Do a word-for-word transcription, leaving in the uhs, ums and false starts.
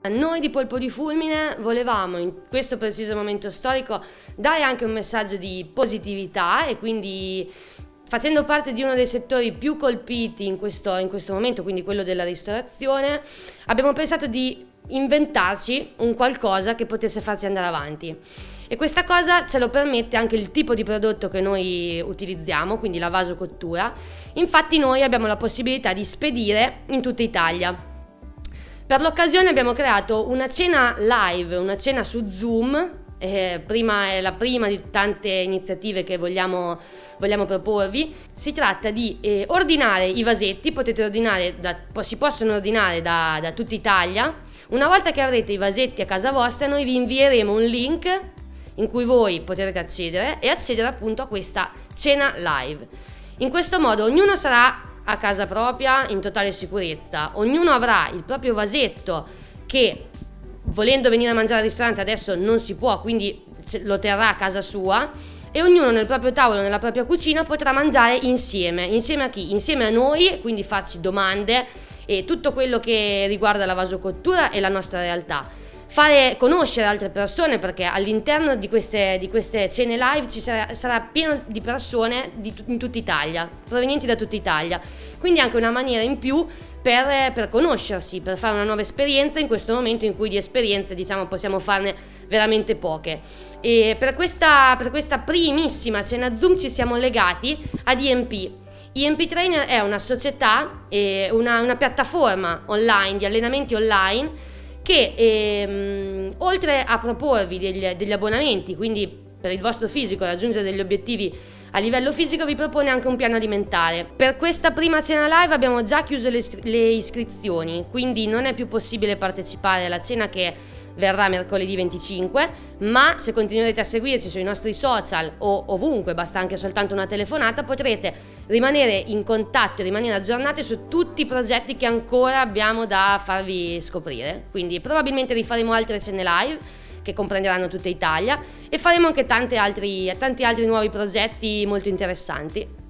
Noi di Polpo di Fulmine volevamo in questo preciso momento storico dare anche un messaggio di positività e quindi, facendo parte di uno dei settori più colpiti in questo, in questo momento, quindi quello della ristorazione, abbiamo pensato di inventarci un qualcosa che potesse farci andare avanti. E questa cosa ce lo permette anche il tipo di prodotto che noi utilizziamo, quindi la vasocottura. Infatti noi abbiamo la possibilità di spedire in tutta Italia. Per l'occasione abbiamo creato una cena live, una cena su Zoom, eh, prima è la prima di tante iniziative che vogliamo, vogliamo proporvi. Si tratta di eh, ordinare i vasetti, potete ordinare da, si possono ordinare da, da tutta Italia. Una volta che avrete i vasetti a casa vostra, noi vi invieremo un link in cui voi potrete accedere e accedere appunto a questa cena live. In questo modo ognuno sarà a casa propria in totale sicurezza, ognuno avrà il proprio vasetto che, volendo venire a mangiare al ristorante adesso non si può, quindi lo terrà a casa sua, e ognuno nel proprio tavolo, nella propria cucina potrà mangiare insieme. Insieme a chi? Insieme a noi, quindi farci domande e tutto quello che riguarda la vasocottura e la nostra realtà. Fare conoscere altre persone, perché all'interno di queste, di queste cene live ci sarà, sarà pieno di persone di, in tutta Italia, provenienti da tutta Italia, quindi anche una maniera in più per, per conoscersi, per fare una nuova esperienza in questo momento in cui di esperienze, diciamo, possiamo farne veramente poche. E per questa, per questa primissima cena Zoom ci siamo legati ad I M P. I M P Trainer è una società, eh, una, una piattaforma online, di allenamenti online, che ehm, oltre a proporvi degli, degli abbonamenti, quindi per il vostro fisico raggiungere degli obiettivi a livello fisico, vi propone anche un piano alimentare. Per questa prima cena live abbiamo già chiuso le, le iscrizioni, quindi non è più possibile partecipare alla cena che verrà mercoledì venticinque, ma se continuerete a seguirci sui nostri social o ovunque, basta anche soltanto una telefonata, potrete rimanere in contatto e rimanere aggiornati su tutti i progetti che ancora abbiamo da farvi scoprire. Quindi probabilmente rifaremo altre cene live che comprenderanno tutta Italia e faremo anche tanti altri, tanti altri nuovi progetti molto interessanti.